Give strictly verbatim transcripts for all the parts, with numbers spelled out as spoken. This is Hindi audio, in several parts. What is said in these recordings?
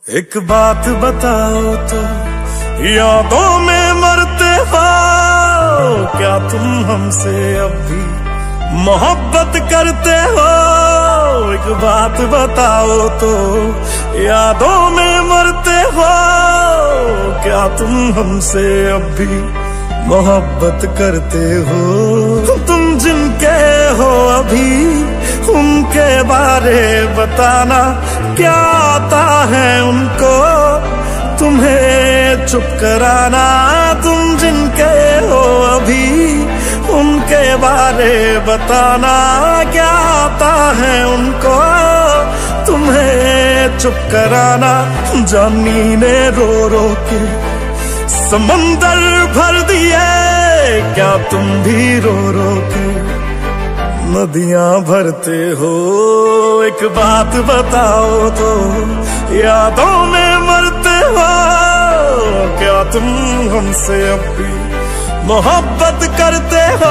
एक बात बताओ तो यादों में मरते हो क्या तुम हमसे अब भी मोहब्बत करते हो। एक बात बताओ तो यादों में मरते हो क्या तुम हमसे अब भी मोहब्बत करते हो। तुम जिनके हो अभी उनके बारे बताना क्या आता है उनको तुम्हें चुप कराना। तुम जिनके हो अभी उनके बारे बताना क्या आता है उनको तुम्हें चुप कराना। जानी ने रो रो के समंदर भर दिए क्या तुम भी रो रो के नदियां भरते हो। एक बात बताओ तो यादों में मरते हो क्या तुम हमसे अब भी मोहब्बत करते हो।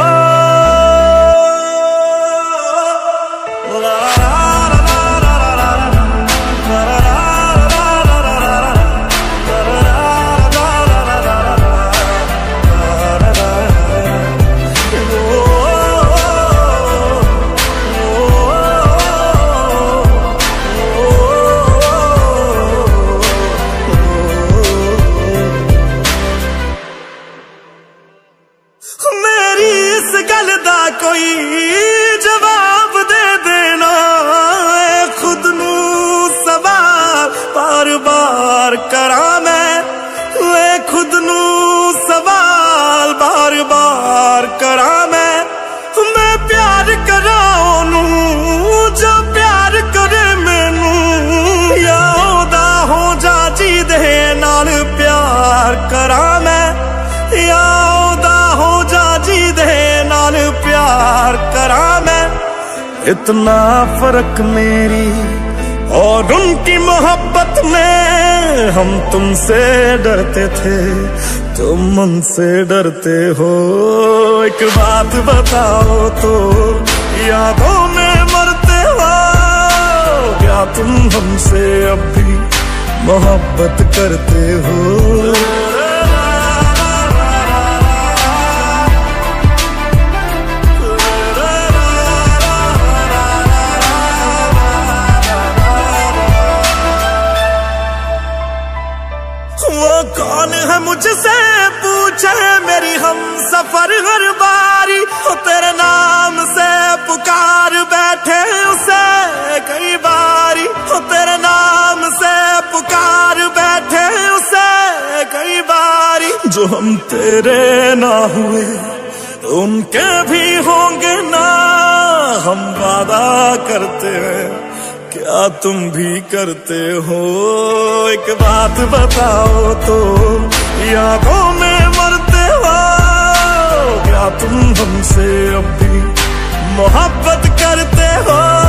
कोई जवाब दे देना खुद नू सवाल बार बार करा मैं खुद नू सवाल बार बार करा मैं। मैं प्यार करा ओनू जो प्यार करे मैनू या ओदा हो जा जी दे नाल प्यार करा मैं या ओदा हो जा जी दे नाल प्यार करा मैं। इतना फर्क मेरी और उनकी मोहब्बत में हम तुमसे डरते थे तुम उनसे डरते हो। एक बात बताओ तो यादों में मरते हो क्या तुम हमसे अब भी मोहब्बत करते हो। वो कौन है मुझसे पूछे मेरी हम सफर हर बारी हो तेरे नाम से पुकार बैठे उसे कई बारी हो तेरे नाम से पुकार बैठे उसे कई बारी। जो हम तेरे ना हुए उनके भी होंगे ना हम वादा करते हैं क्या तुम भी करते हो। एक बात बताओ तो यादों में मरते हो क्या तुम हमसे अब भी मोहब्बत करते हो।